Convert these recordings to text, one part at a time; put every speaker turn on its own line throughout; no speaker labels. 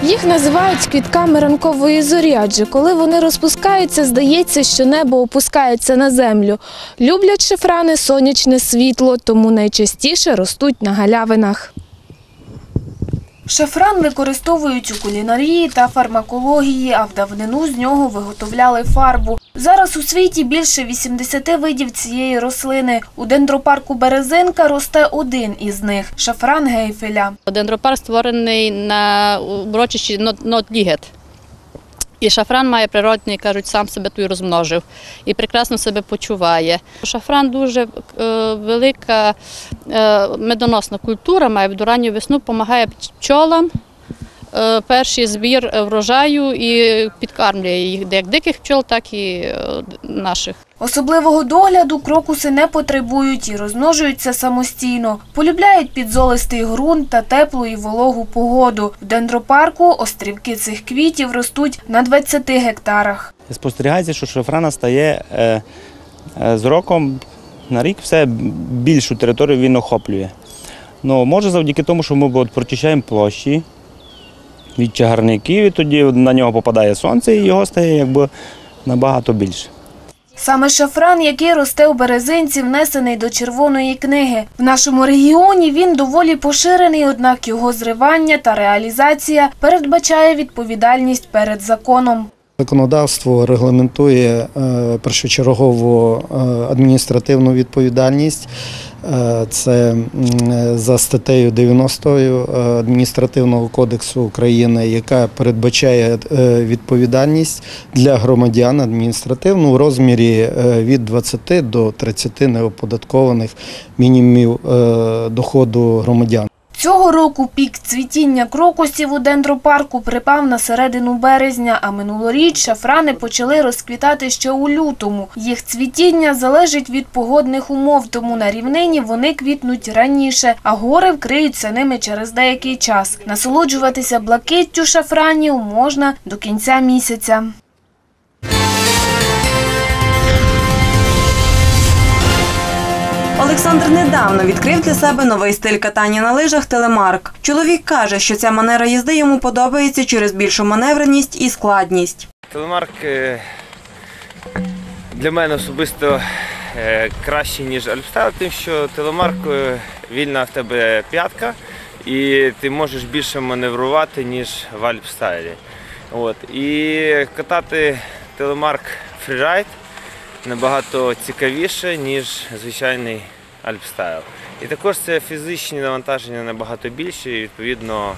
Їх називають квітками ранкової зорі, адже коли вони розпускаються, здається, що небо опускається на землю. Люблять шафрани сонячне світло, тому найчастіше ростуть на галявинах. Шафран використовують у кулінарії та фармакології, а в давнину з нього виготовляли фарбу. Зараз у світі більше 80 видів цієї рослини. У дендропарку Березинка росте один із них – шафран Гейфеля.
Дендропарк створений на урочищі Нот-Лігет. І шафран має природний, кажуть, сам себе тут розмножив і прекрасно себе почуває. Шафран дуже велика медоносна культура, має в ранню весну, допомагає пчолам, перший збір врожаю і підкармлює їх як диких пчол, так і наших.
Особливого догляду крокуси не потребують і розмножуються самостійно. Полюбляють підзолистий ґрунт та теплу і вологу погоду. В дендропарку острівки цих квітів ростуть на 20 гектарах.
Спостерігається, що шафрана стає з роком на рік все більшу територію він охоплює. Ну, може завдяки тому, що ми прочищаємо площі від чагарників, і тоді на нього попадає сонце і його стає якби набагато більше.
Саме шафран, який росте у Березинці, внесений до Червоної книги. В нашому регіоні він доволі поширений, однак його зривання та реалізація передбачає відповідальність перед законом.
Законодавство регламентує першочергову адміністративну відповідальність. Це за статтею 90 Адміністративного кодексу України, яка передбачає відповідальність для громадян адміністративну в розмірі від 20 до 30 неоподаткованих мінімумів доходу громадян.
Цього року пік цвітіння крокусів у дендропарку припав на середину березня, а минулоріч шафрани почали розквітати ще у лютому. Їх цвітіння залежить від погодних умов, тому на рівнині вони квітнуть раніше, а гори вкриються ними через деякий час. Насолоджуватися блакиттю шафранів можна до кінця місяця.
Олександр недавно відкрив для себе новий стиль катання на лижах «Телемарк». Чоловік каже, що ця манера їзди йому подобається через більшу маневреність і складність.
Телемарк для мене особисто краще, ніж альпстайл, тим, що телемарк вільна в тебе п'ятка і ти можеш більше маневрувати, ніж в альпстайлі. І катати телемарк фрірайд набагато цікавіше, ніж звичайний альпстайл. І також це фізичні навантаження набагато більші, і відповідно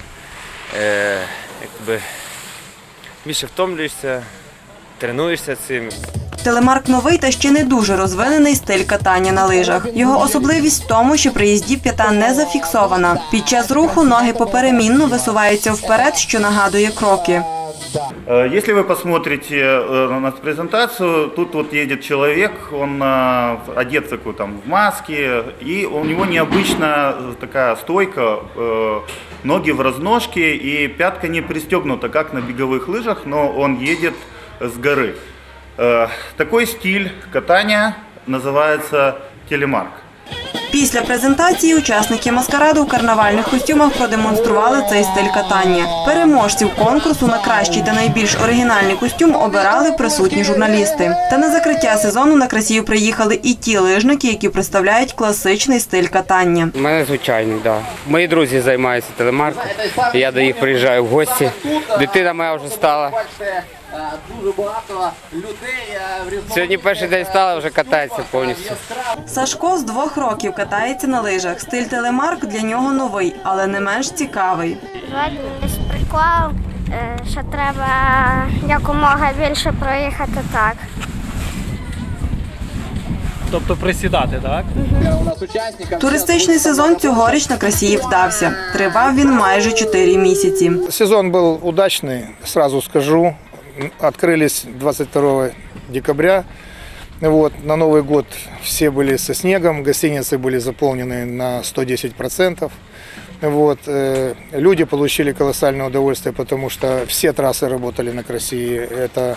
більше втомлюєшся, тренуєшся цим.
Телемарк новий та ще не дуже розвинений стиль катання на лижах. Його особливість в тому, що при їзді п'ята не зафіксована. Під час руху ноги поперемінно висуваються вперед, що нагадує кроки.
Если вы посмотрите на презентацию, тут вот едет человек, он одет в маске, и у него необычная такая стойка, ноги в разножке, и пятка не пристегнута, как на беговых лыжах, но он едет с горы. Такой стиль катания называется телемарк.
Після презентації учасники маскараду в карнавальних костюмах продемонстрували цей стиль катання. Переможців конкурсу на кращий та найбільш оригінальний костюм обирали присутні журналісти. Та на закриття сезону на Красію приїхали і ті лижники, які представляють класичний стиль катання.
У мене звичайний, так. Мої друзі займаються телемарком, я до їх приїжджаю в гості. Дитина моя вже стала. Дуже багато людей. Сьогодні перший день стала, вже катається повністю.
Сашко з 2 років катається на лижах. Стиль телемарк для нього новий, але не менш цікавий.
Весь прикол, що треба якомога більше проїхати так.
Тобто присідати, так?
Туристичний сезон цьогоріч на Красії вдався. Тривав він майже 4 місяці.
Сезон був удачний, одразу скажу. Открылись 22 декабря. На Новый год все были со снегом, гостиницы были заполнены на 110%. Люди получили колоссальное удовольствие, потому что все трассы работали на Красии. Это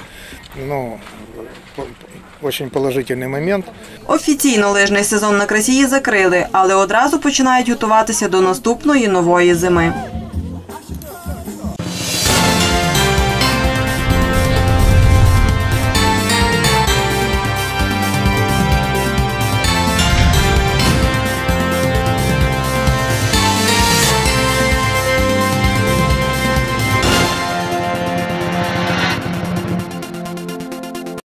очень положительний момент.
Офіційно лижний сезон на Красії закрили, але одразу починають готуватися до наступної нової зими.